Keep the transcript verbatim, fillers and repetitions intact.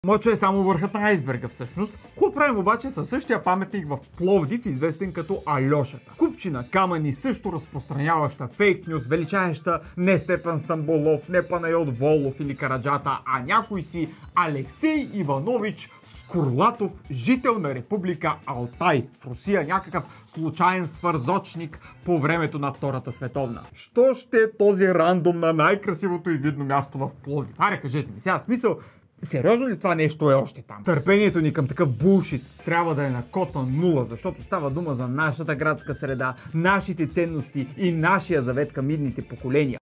Моча е само върхът на айсберга всъщност. Какво правим обаче със същия паметник в Пловдив, известен като Альошата? Купчина камъни, също разпространяваща фейк нюз, величаеща не Стефан Стамболов, не Панайот Волов или Караджата, а някой си Алексей Иванович Скурлатов, жител на Република Алтай в Русия, някакъв случайен свързочник по времето на Втората световна. Що ще е този рандом на най-красивото и видно място в Пловдив? Аре, кажете ми сега, смисъл, сериозно ли това нещо е още там? Търпението ни към такъв булшит трябва да е на кота нула, защото става дума за нашата градска среда, нашите ценности и нашия завет към идните поколения.